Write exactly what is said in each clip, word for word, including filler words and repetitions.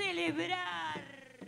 celebrar.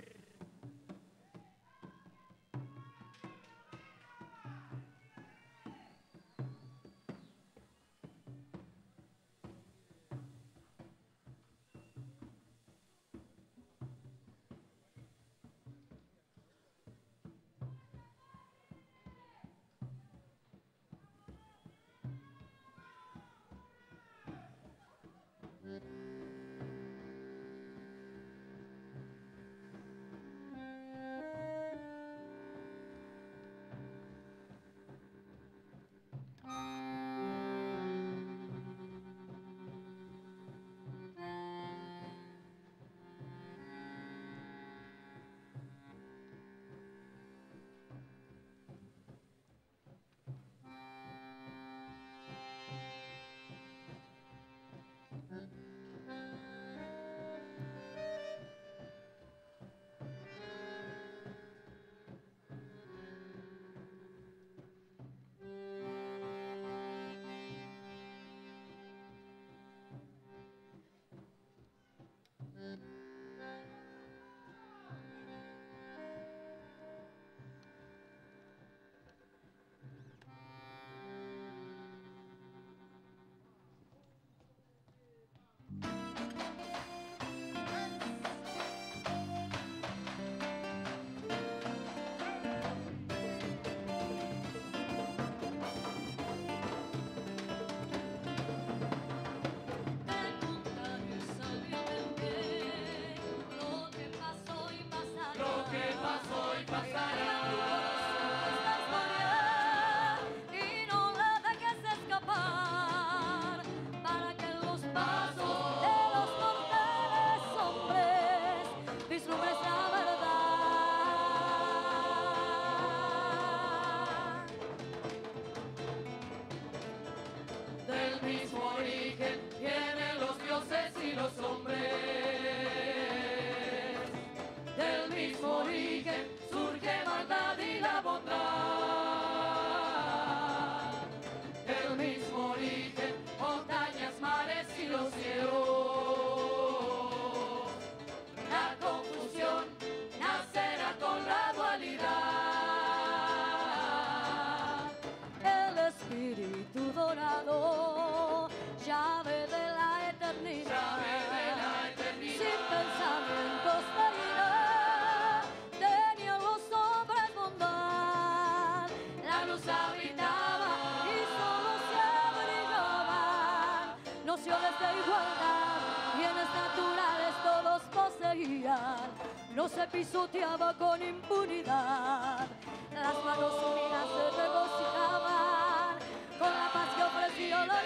No se pisoteaba con impunidad, las manos unidas se regocijaban con la paz que ofrecía la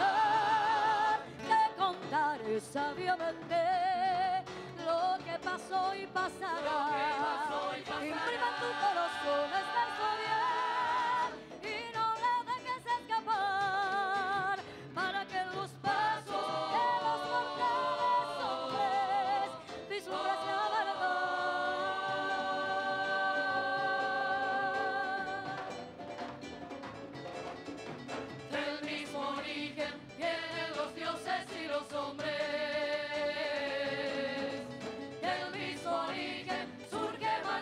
libertad. Te contaré sabiamente lo que pasó y pasará. Imprima en tu corazón esta historia y no la dejes escapar, para que los pasos de los mortales hombres vislumbres la verdad. Del mismo origen vienen los dioses y los hombres. Del mismo origen surge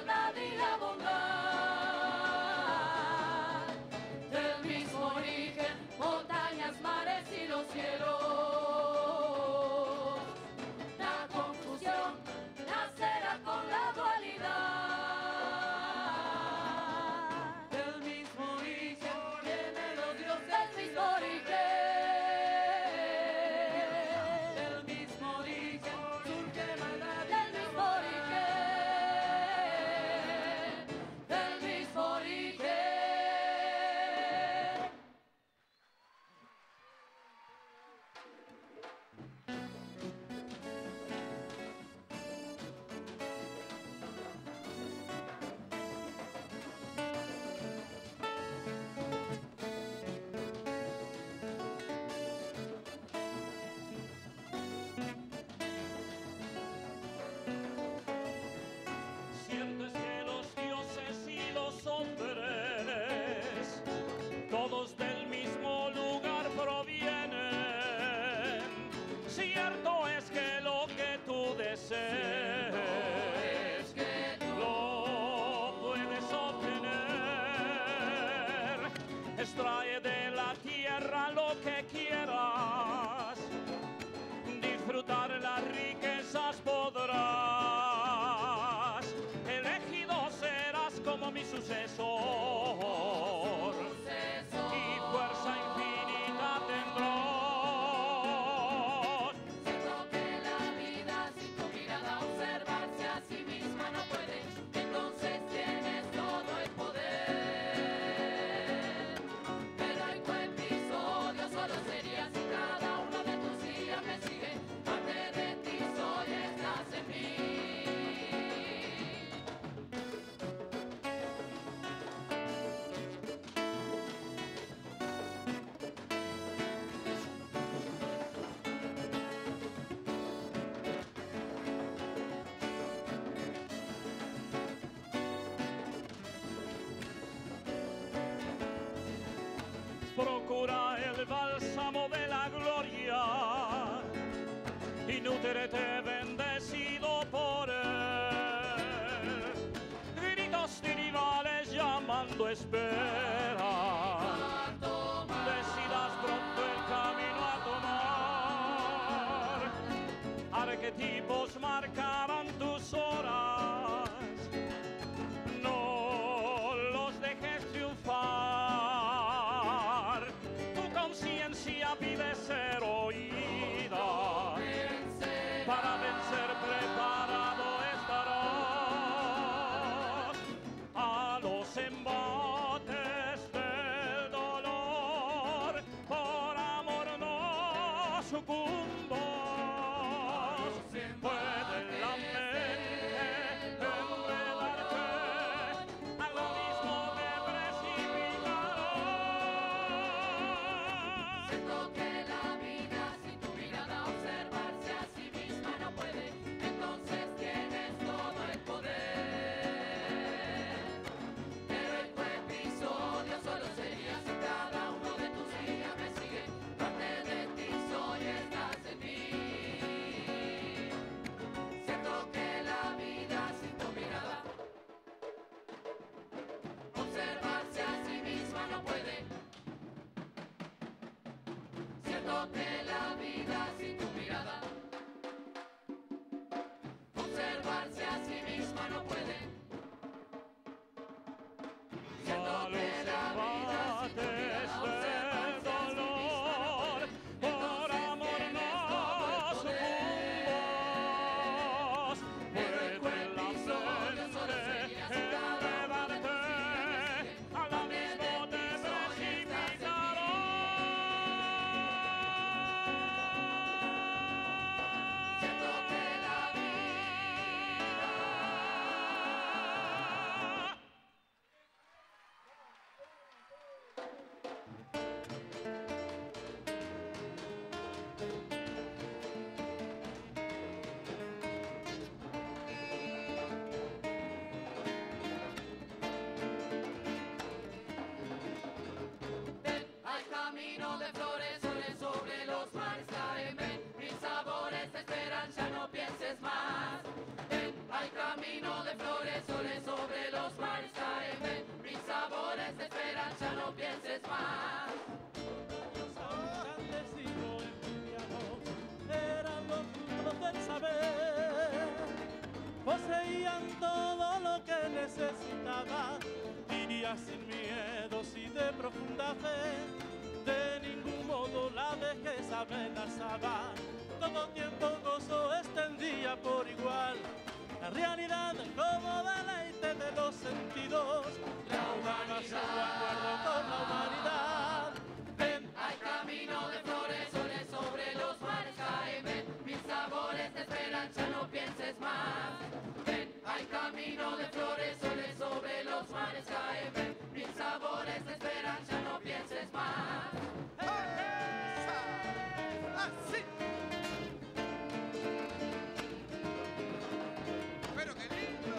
como mi sucesor, y fuerza infinita tendrás. Siento que la vida sin tu mirada observarse a sí misma no puede, entonces tienes todo el poder. Pero en tu episodio solo sería si cada uno de tus días me sigue. Parte de ti soy, estás en mí. Procura el bálsamo de la gloria y nútrete bendecido por él. Gritos de rivales llamando espera, decidas pronto el camino a tomar. Arquetipos marcarán tus horas, no los dejes triunfar. Tu conciencia pide ser oída, para vencer preparado estarás a los embates del dolor. Por amor no sucumbas, puede la mente enredarte, al abismo te precipitarás. Siento que la vida sin tu mirada observarse a sí misma no puede, entonces tienes todo el poder. Pero en tu episodio solo sería si cada uno de tus días me sigue. Parte de ti soy, estás en mí. Siento que la vida sin tu mirada observarse a sí misma no puede. Siento que la vida sin tu mirada observarse a sí misma no puede. Siento A que los la vida sin tu embates mirada del observarse a sí misma no dolor, puede. por amor Entonces no tienes todo el poder. sucumbas, Pero en tu puede la episodio solo mente sería si cada uno de enredarte, tus días me sigue. al Parte abismo de te ti soy, estás en mí. precipitarás. Siento que la vida hay camino de flores, soles sobre los mares caen, ven, mis sabores te esperan, ya no pienses más. Ven, hay camino de flores, soles sobre los mares caen, ven, mis sabores te esperan, ya no pienses más. Clandestino envidiado, eran los frutos del saber, poseían todo lo que necesitaba, diría sin miedos y de profunda fe, de ningún modo la vejez amenazaba, todo tiempo gozo extendía por igual, la realidad como deleite de los sentidos, reanudaba su acuerdo con la humanidad. Ven, Hay camino de flores, soles sobre los mares caen, ven, mis sabores te esperan, ya no pienses más. Ven, hay camino de flores, soles sobre los mares caen, ven, mis sabores te esperan, ya no pienses más. ¡Así! ¡Pero qué lindo!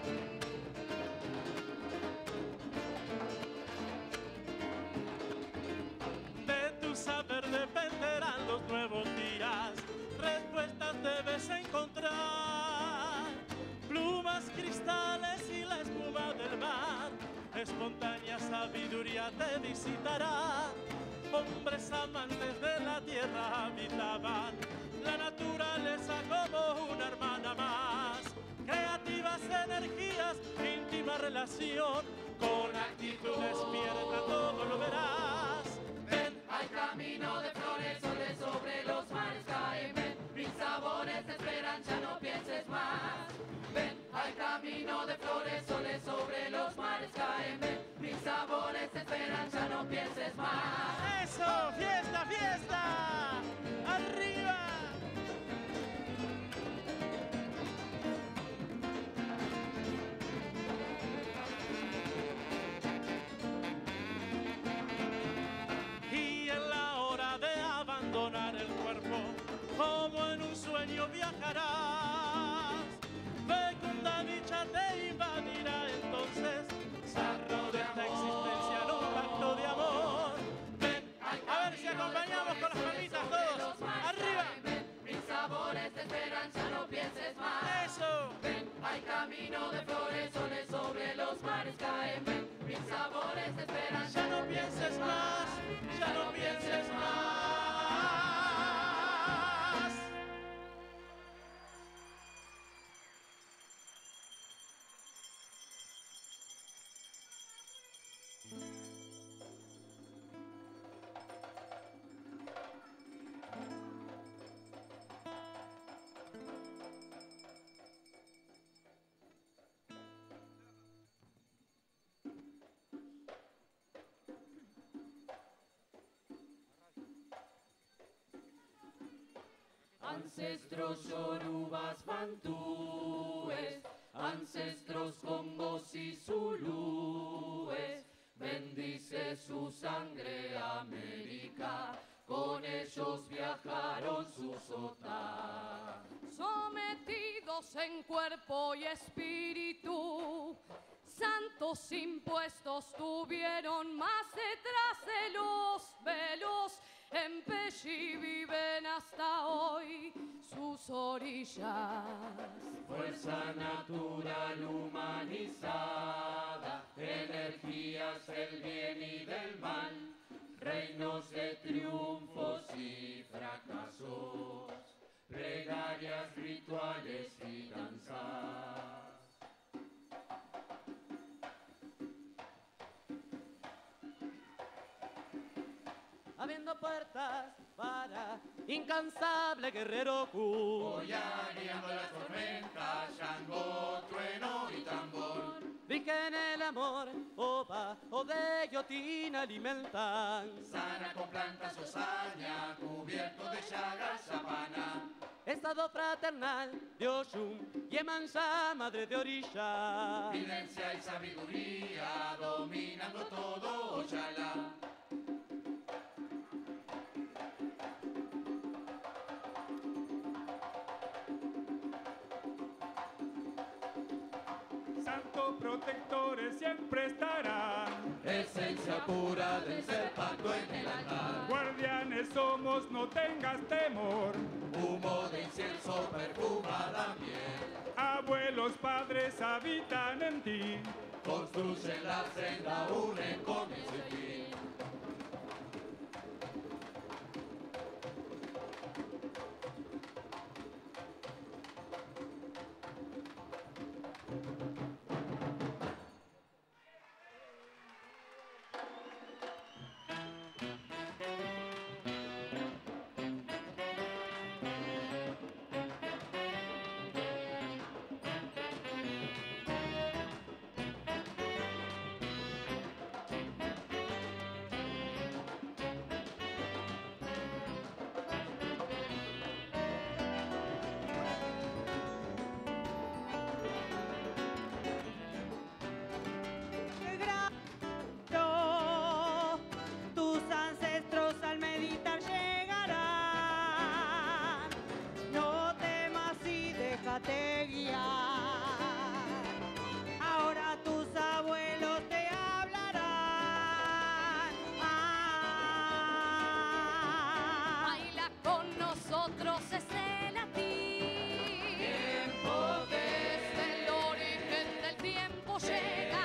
de tu saber dependerán los nuevos días, respuestas debes encontrar, plumas, cristales y la espuma del mar, espontánea sabiduría te visitará. Hombres amantes de la tierra habitaban la naturaleza como una hermana más, creativas energías, íntima relación, con actitud despierta todo lo verás. Ven, Hay camino de flores, soles sobre los mares caen. Ven, mis sabores te esperan, ya no pienses más. Ven, hay camino de flores, soles sobre los mares caen. Ven, mis sabores te esperan, ya no pienses más. eso, fiesta, fiesta, arriba. Y en la hora de abandonar el cuerpo, como en un sueño viajarás, fecunda dicha te invadirá entonces, sarro de esta existencia en un pacto de amor. Ven, a ver si acompañamos con las palmitas todos, arriba, Mis sabores te esperan, ya no pienses más. eso. Ven, hay camino de flores, soles sobre los mares caen. Ven, mis sabores te esperan, Ya no pienses más, ya no pienses más. Ancestros yorubas, bantúes, ancestros congos y zulúes, bendice su sangre América, con ellos viajaron sus otas. Sometidos en cuerpo y espíritu, santos impuestos tuvieron más detrás de los velos. En Pechi viven hasta hoy sus orillas. Fuerza natural humanizada, energías del bien y del mal, reinos de triunfos y fracasos, plegarias, rituales y danzas. Abriendo puertas para incansable guerrero Q. Boyareando las tormentas, Shango, trueno y tambor. Virgen el amor, opa, o de yotina alimentan. Sana con plantas osaña, cubierto de llagas sapana. Estado fraternal de Oshun, Yemansa, madre de orilla. Vivencia y sabiduría, dominando todo Oyala. Santo protectores siempre estarán. Esencia pura del ser pacto en el altar. Guardianes somos, no tengas temor. Humo de incienso perfuma la miel. Abuelos, padres habitan en ti. Construyen la senda, unen comienzo y fin. Tus ancestros al meditar llegarán. No temas y déjate guiar. Ahora tus abuelos te hablarán. Ah. Baila con nosotros ese latín. Tiempo de Desde el origen del tiempo llega.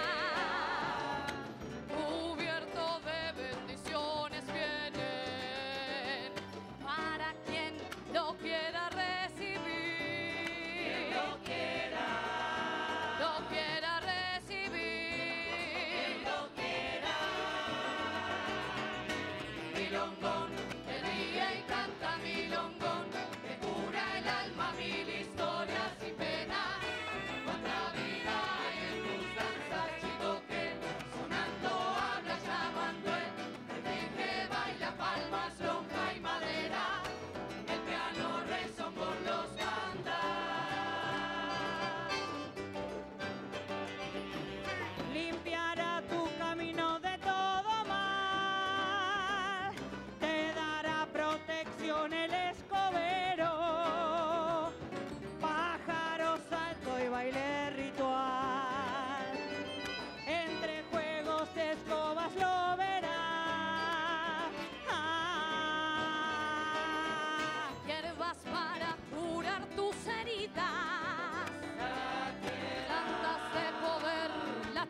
Cubierto de bendiciones vienen para quien lo quiera recibir. lo quiera. Lo quiera recibir.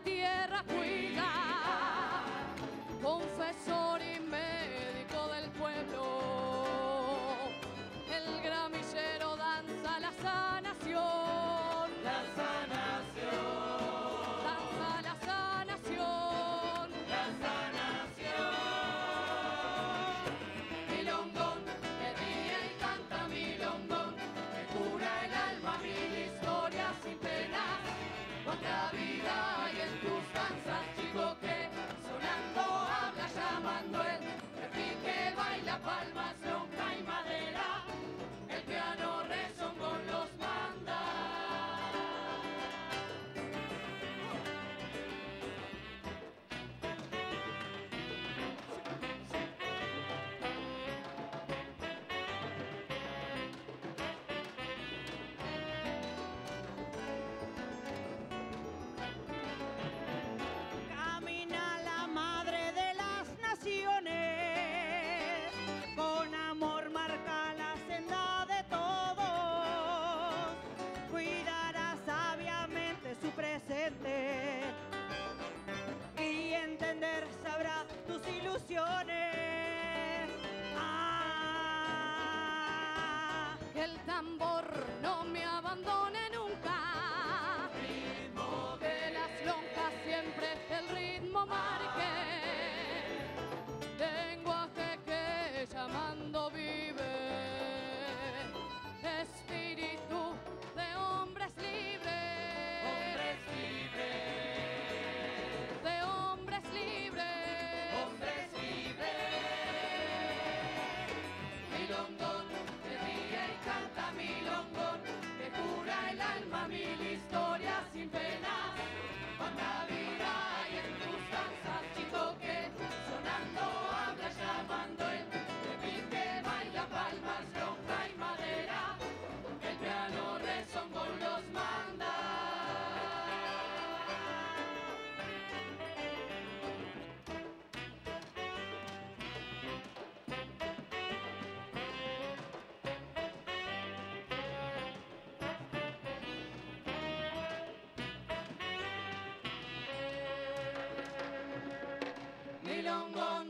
tierra cuida, confesor y médico del pueblo, el gramillero danza la sanación, La sanación, danza la sanación, la sanación. Milongón, que ríe y canta milongón, que cura el alma, mil historias sin penas. Cuánta vida hay en tus danzas, chico, que sonando habla llamando el repique, baila palmas, lonja y madera. El piano rezongón los manda. Camina la madre de las naciones, con amor marca la senda de todos, cuidará sabiamente su presente y entender sabrá tus ilusiones. Ah, que el tambor no me abandone nunca, Ritmo que las lonjas siempre el ritmo marque, lenguaje que llamando vive, espíritu de hombres libres, hombres libres, de hombres libres, hombres libres. Milongón, que ríe y canta milongón, que cura el alma, mil historias sin penas. Cuánta vida hay en tus danzas, chico, que sonando habla llamando el repique, baila palmas, lonja y madera. El piano rezongón los manda. Milongón.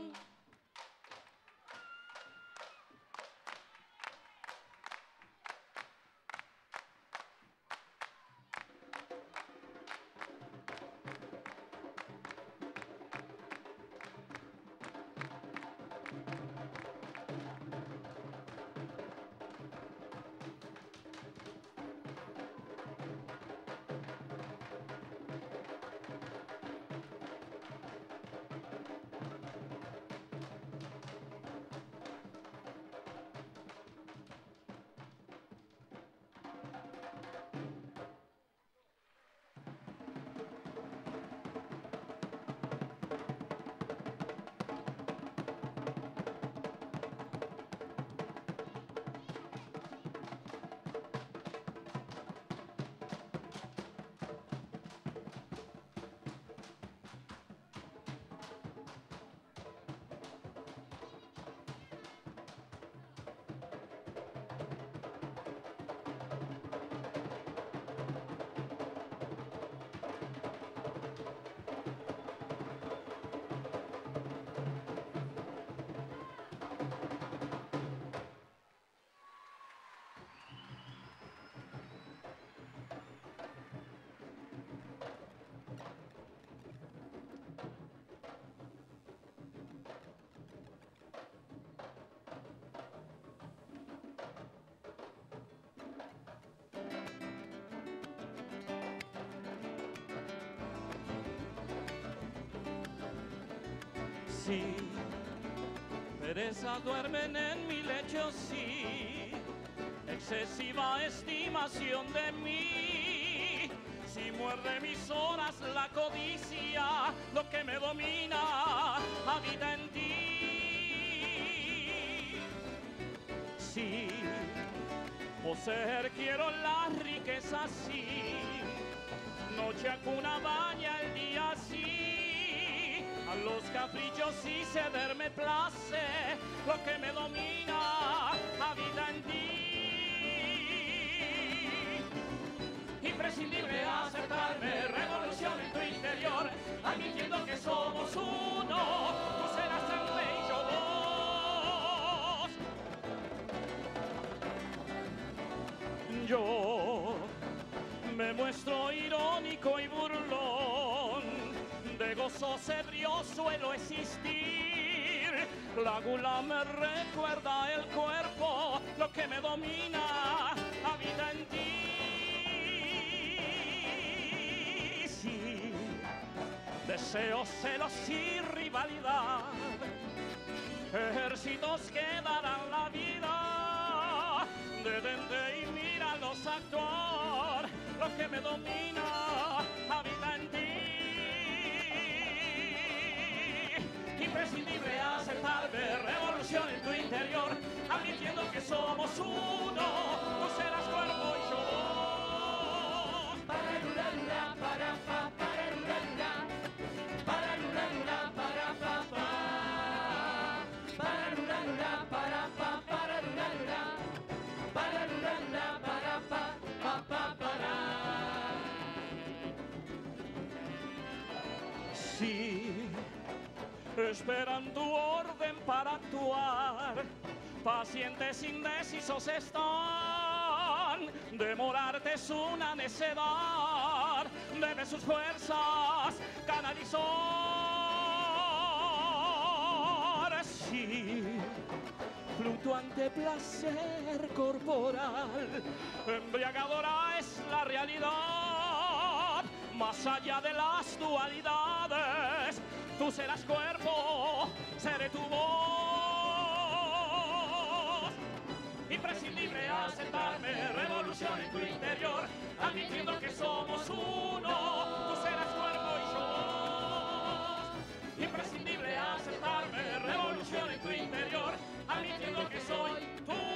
Sí, pereza duermen en mi lecho, sí, excesiva estimación de mí. Si muerde mis horas la codicia, lo que me domina habita en ti. Sí, poseer quiero la riqueza, sí, noche a cuna baña el día, sí. A los caprichos y ceder me place, lo que me domina habita en ti. Imprescindible acercarme, revolución en tu interior, yo me muestro irónico y burlón, de gozo ebrio suelo existir. La gula me recuerda el cuerpo, lo que me domina habita en ti. Sí, deseos, celos y rivalidad, ejércitos que darán la vida. Detente y míralos actuar, lo que me domina habita en ti. Imprescindible aceptarme, revolución en tu interior, admitiendo que somos uno, tú serás cuerpo y yo. Para lura lura, para pa, para lura lura, para lura lura, para pa pa, para lura lura, para pa, para lura lura, para lura lura, para pa, pa pa para. Sí, esperan tu orden para actuar, pacientes indecisos están, demorarte es una necedad, debe sus fuerzas canalizar. Sí, fluctuante placer corporal, embriagadora es la realidad, más allá de las dualidades, tú serás cuerpo, seré tu voz. Imprescindible aceptarme, revolución en tu interior, admitiendo que somos uno, tú serás cuerpo y yo. Imprescindible aceptarme, revolución en tu interior, admitiendo que soy tu voz.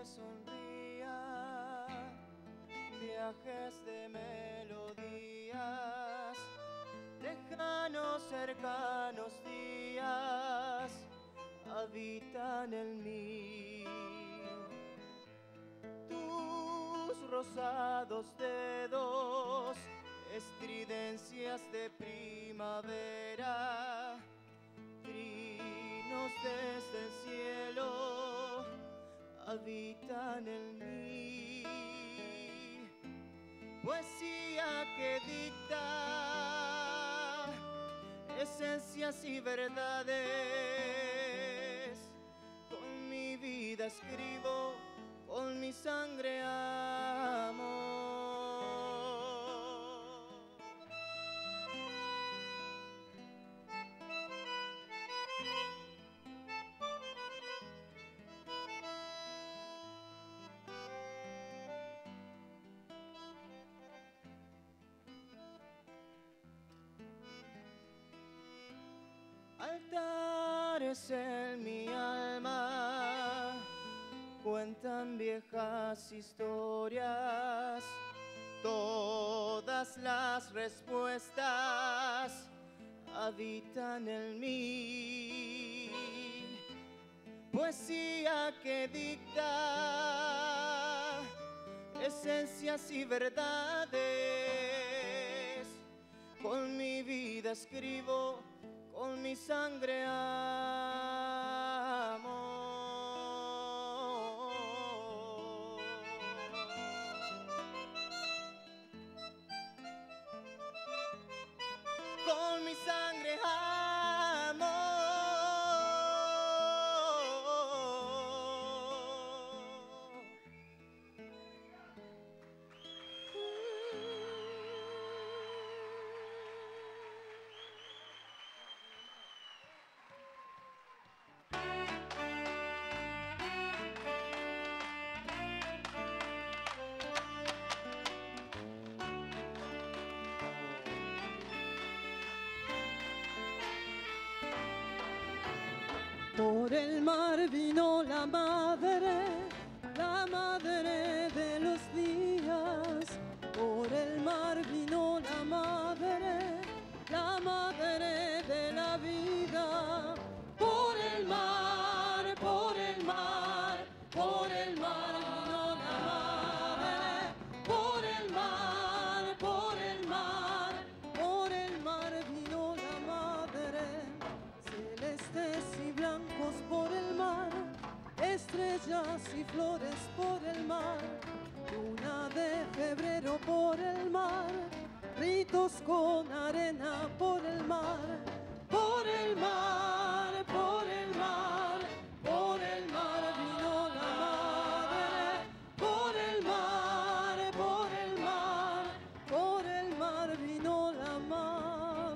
sonría, viajes de melodías, lejanos, cercanos días, habitan en mí. Tus rosados dedos, estridencias de primavera, trinos desde el cielo, habitan en mí. Poesía que dicta esencias y verdades, con mi vida escribo, con mi sangre amo. Altares en mi alma cuentan viejas historias, todas las respuestas habitan en mí. Poesía que dicta esencias y verdades, con mi vida escribo, con mi sangre amo. Con mi sangre amo. Por el mar vino la madre, la madre de los días. Por el mar vino la madre, la madre de la vida. Por el mar, por el mar, por el mar vino la madre. Por el mar, por el mar, por el mar vino la madre. Celestes y blancos por el mar, estrellas y flores por el mar, luna de febrero por el mar, ritos con arena por el mar, por el mar, por el mar, por el mar vino la madre, por el mar, por el mar, por el mar vino la madre.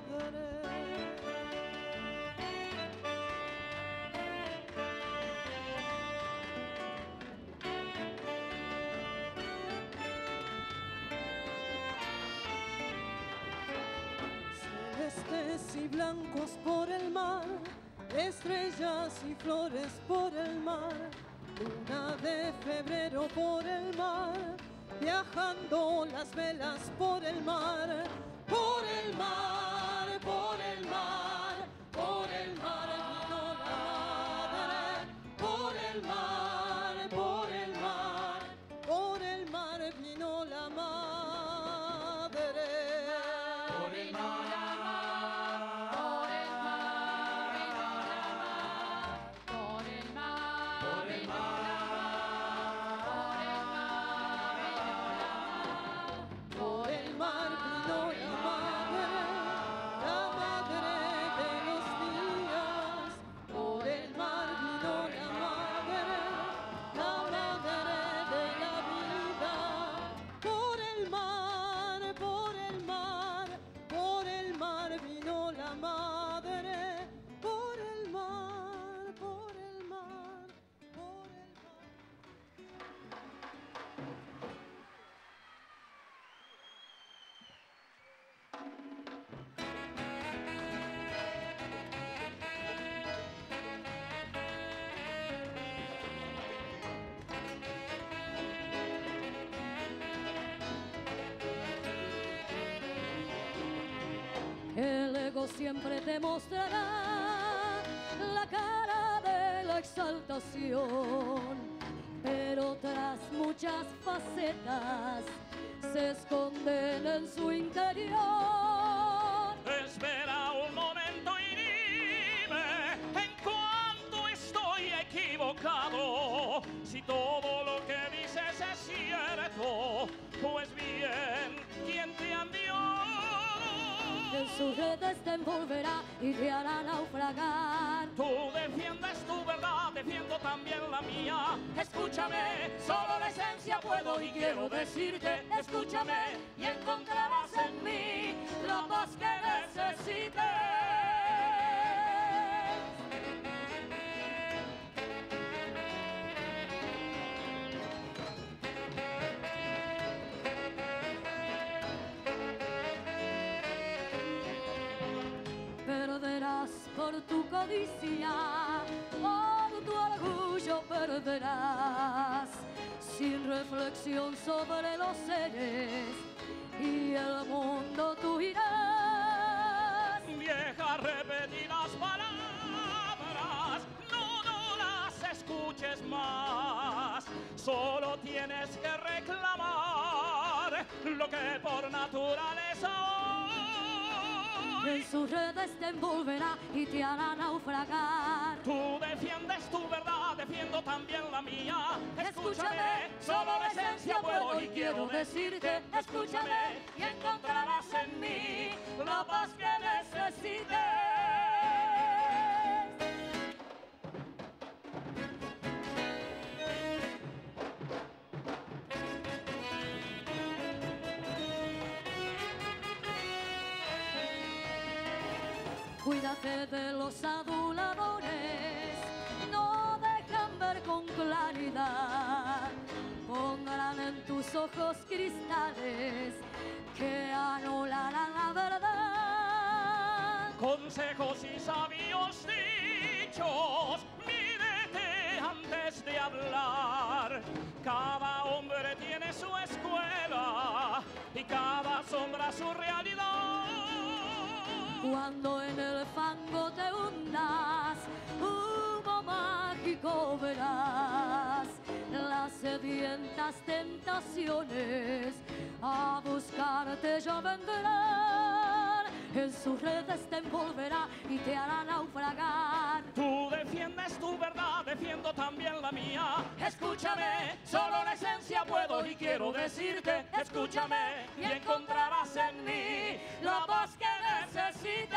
Celestes y blancos por el mar, estrellas y flores por el mar, luna de febrero por el mar, viajando las velas por el mar, por el mar, por el mar, por el mar vino la madre, por el mar, por el mar, por el mar vino la madre. Por el mar, por el mar, por el mar, por el mar, Por el mar vino la madre, la madre de los días. Por el mar vino la madre, la madre de la vida. Por el mar, por el mar, por el mar vino la madre. Por el mar, por el mar, por el mar. El ego siempre te mostrará la cara de la exaltación, pero tras muchas facetas se esconden en su interior. Espera un momento y dime en cuánto estoy equivocado. Si todo lo que dices es cierto, pues bien, ¿quién te envió? En sus redes te envolverá y te hará naufragar. Tú defiendes tu verdad, defiendo también la mía. Escúchame, solo la esencia puedo y quiero decirte. Escúchame y encontrarás en mí la paz que necesites. Perderás por tu codicia, por tu orgullo perderás, sin reflexión sobre los seres y el mundo tú irás. Viejas repetidas palabras, no, no las escuches más. Solo tienes que reclamar lo que por naturaleza en sus redes te envolverá y te hará naufragar. Tú defiendes tu verdad, defiendo también la mía. Escúchame, solo la esencia puedo y quiero decirte. Escúchame y encontrarás en mí la paz que necesites. Cuídate de los aduladores, no dejan ver con claridad. Pondrán en tus ojos cristales que anularán la verdad. Consejos y sabios dichos, mídete antes de hablar. Cada hombre tiene su escuela y cada sombra su realidad. Cuando en el fango te hundas, humo mágico verás. Las sedientas tentaciones a buscarte ya vendrán. En sus redes te envolverá y te hará naufragar. Tú defiendes tu verdad, defiendo también la mía. Escúchame, solo la esencia puedo y quiero decirte. Escúchame y encontrarás en mí la paz que necesites.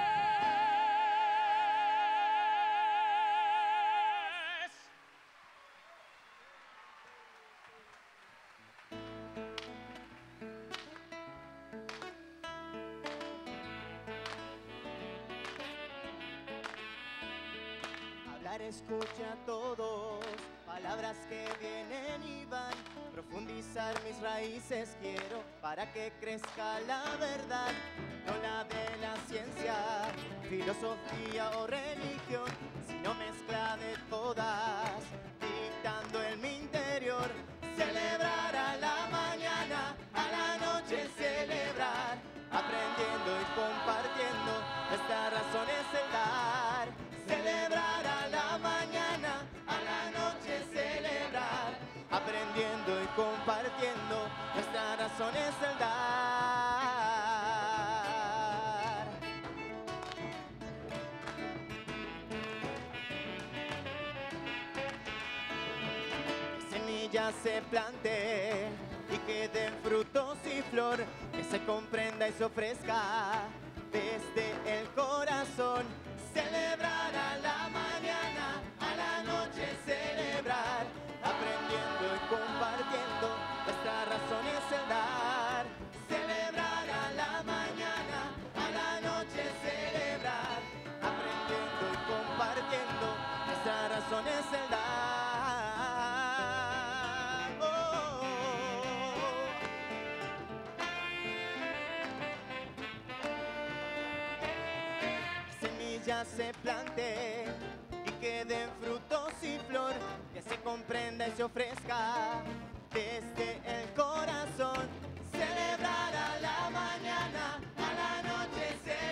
Escucha a todos, palabras que vienen y van. Profundizar mis raíces quiero para que crezca la verdad. No la de la ciencia, filosofía o religión, sino mezcla de todas, dictando en mi interior. Celebrar a la mañana, a la noche celebrar, aprendiendo y compartiendo, esta razón es el dar. Celebrar a la mañana, a la noche celebrar, aprendiendo y compartiendo, nuestra razón es el dar. Semillas se plante y que den frutos y flor, que se comprenda y se ofrezca desde el corazón. Celebrar a la mañana, a la noche celebrar, aprendiendo y compartiendo, nuestra razón es el dar. Celebrar a la mañana, a la noche celebrar, aprendiendo y compartiendo, nuestra razón es el dar. Ya se plante y que den frutos y flor, que se comprenda y se ofrezca desde el corazón. Celebrar a la mañana, a la noche celebrar.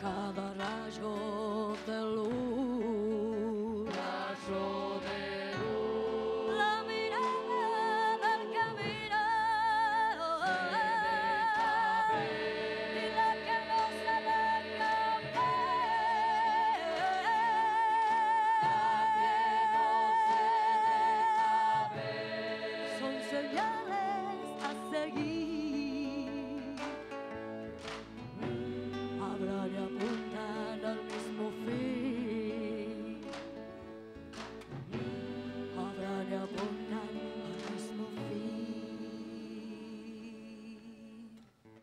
cada rayo de luz. Rayo de luz. La mirada del camino. Y la que no se deja ver. Son señales a seguir. Hablan y apuntan al mismo fin. Hablan y apuntan al mismo fin.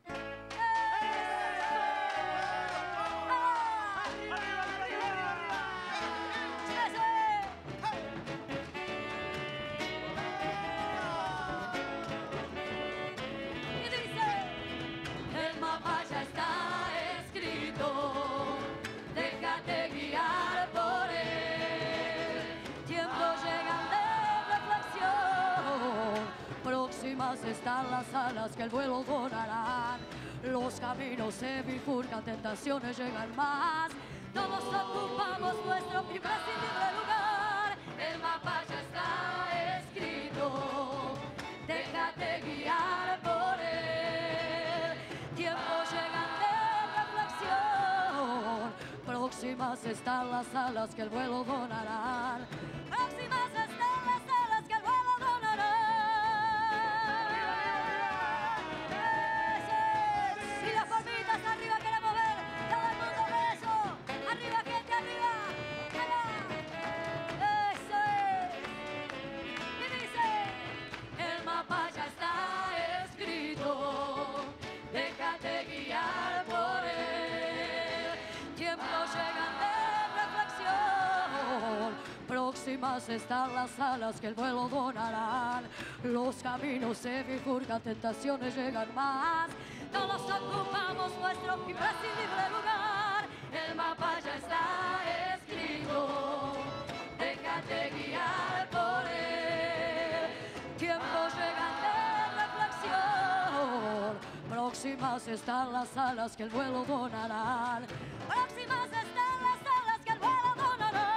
Y dice, el mapa ya está escrito, déjate guiar por él. Tiempos llegan de reflexión, próximas están las alas que el vuelo donarán. Los caminos se bifurcan, tentaciones llegan más. Todos ocupamos nuestro imprescindible lugar. El mapa ya está escrito, déjate guiar por él. Tiempos llegan de reflexión, próximas están las alas que el vuelo donarán. Próximas están las alas que el vuelo donarán. Y las palmitas arriba queremos ver, todo el mundo ve eso. Arriba, gente, arriba. Allá. Eso es. Y dice, el mapa ya está escrito, déjate guiar por él. Tiempos llegan de reflexión, próximas están las alas que el vuelo donarán. Los caminos se bifurcan, tentaciones llegan más. Todos ocupamos nuestro imprescindible lugar. El mapa ya está escrito, déjate guiar por él. Tiempos llegan de reflexión, próximas están las alas que el vuelo donarán. Próximas están las alas que el vuelo donarán.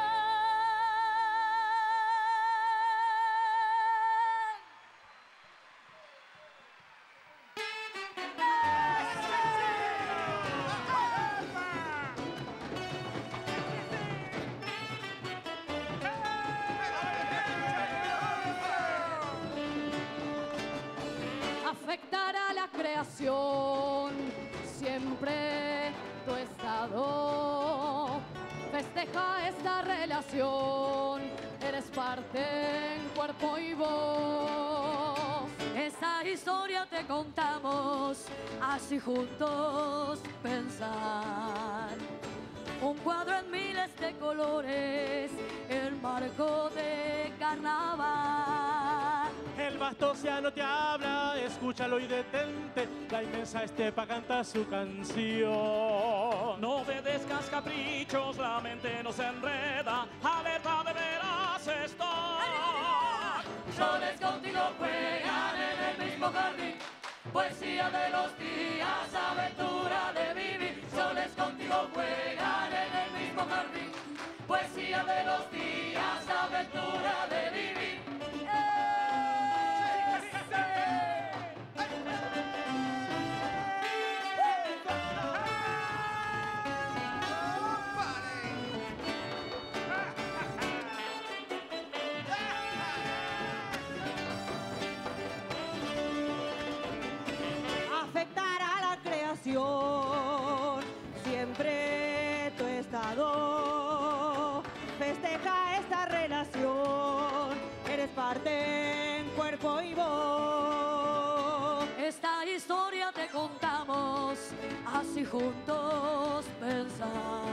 Afectará la creación, siempre tu estado. Festeja esta relación, eres parte en cuerpo y voz. Esa historia te contamos, así juntos pensar. Un cuadro en miles de colores, el marco de carnaval. El vasto océano te habla, escúchalo y detente. La inmensa estepa canta su canción. No obedezcas caprichos, la mente nos enreda. Alerta, de veras estar. Soles contigo juegan en el mismo jardín. Poesía de los días, aventura de vivir. Soles contigo juegan en el mismo jardín. Poesía de los días, aventura de vivir. Afectará la creación, siempre tu estado. Festeja esta relación, eres parte en cuerpo y voz. Esta historia te contamos, así juntos pensar.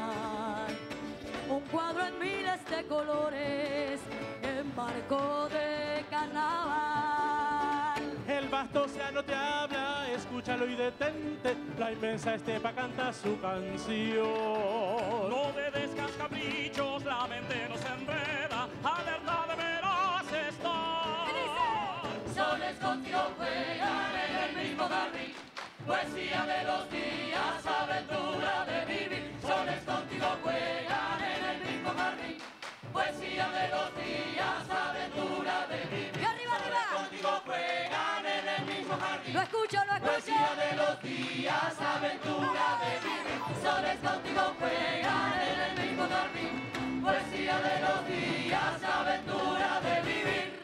Un cuadro en miles de colores, en marco de carnaval. El vasto océano te habla, escúchalo y detente. La inmensa estepa canta su canción. No obedezcas caprichos, la mente nos enreda. Alerta, de veras estar. Soles contigo juegan en el mismo jardín. Poesía de los días, aventura de vivir. poesía de los días, aventura de vivir. Y arriba, arriba. Contigo juegan en el mismo jardín. Lo escucho, lo escucho. Poesía de los días, aventura de vivir. Soles contigo juegan en el mismo jardín. Poesía de los días, aventura de vivir.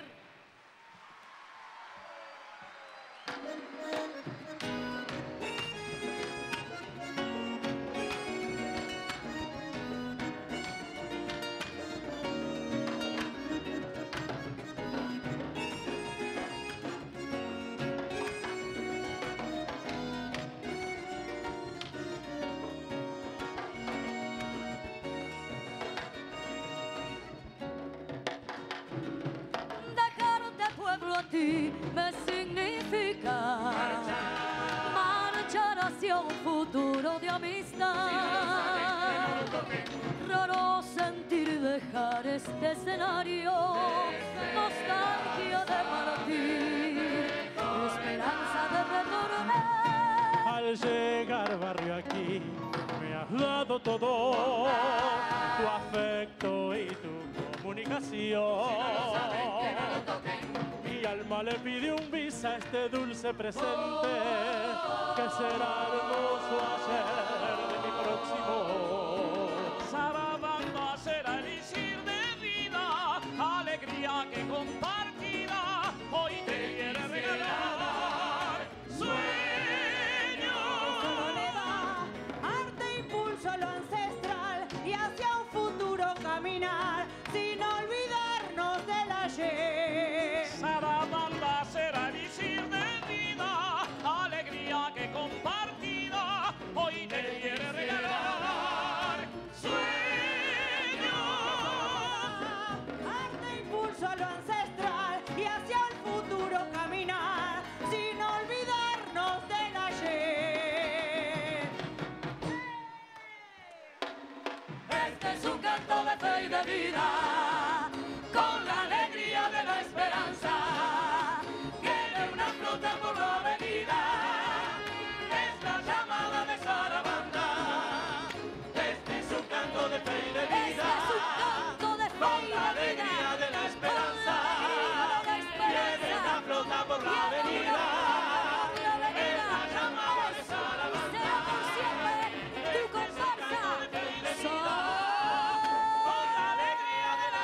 A ti me significa marchar hacia un futuro de amistad. Raro sentir dejar este escenario, nostalgia de partir, esperanza de retornar. Al llegar barrio aquí me has dado todo, tu afecto y tu comunicación. Mi alma le pide un bis a este dulce presente, que será hermoso ayer de mi próximo. Sarabanda será elixir de vida, alegría que compartida, hoy te quiere regalar sueños. Arte, impulso a lo ancestral y hacia un futuro caminar, sin olvidarnos del ayer. Sarabanda será elixir de vida, alegría que compartida, hoy te quiere regalar sueños. Arte, impulso a lo ancestral y hacia el futuro caminar, sin olvidarnos del ayer. Este es un canto de fe y de vida, con la alegría de la esperanza. Viene una flota por la avenida, es la llamada de Sarabanda. Este es un canto de fe y de vida, Este es un canto de fe con y la de vida, alegría de la esperanza. con la alegría de la Viene esperanza. una flota por la Viene una avenida, flota por la avenida. es la llamada de Y será por Sarabanda. siempre tu comparsa. Con la alegría de la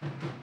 Thank you.